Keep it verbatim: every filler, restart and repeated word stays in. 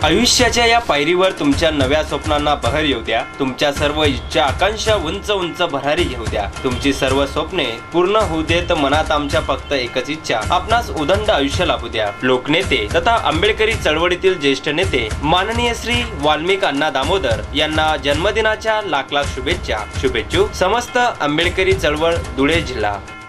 आयुष्याच्या या पायरीवर तुमच्या नव्या स्वप्नांना बहर येऊ द्या। तुमच्या सर्व इच्छा आकांक्षा उंच उंच भरारी घेऊ द्या। तुमची सर्व स्वप्ने पूर्ण होऊ देत। मनात आमच्या फक्त एकच इच्छा, आपणास उदंड आयुष्य लाभू द्या। लोकनेते तथा आंबेडकरी चळवळीतील ज्येष्ठ नेते माननीय श्री वाल्मिक अण्णा दामोदर यांना जन्मदिनाच्या लाख लाख शुभेच्छा। शुभेच्छुक समस्त आंबेडकरी चळवळ धुळे जिल्हा।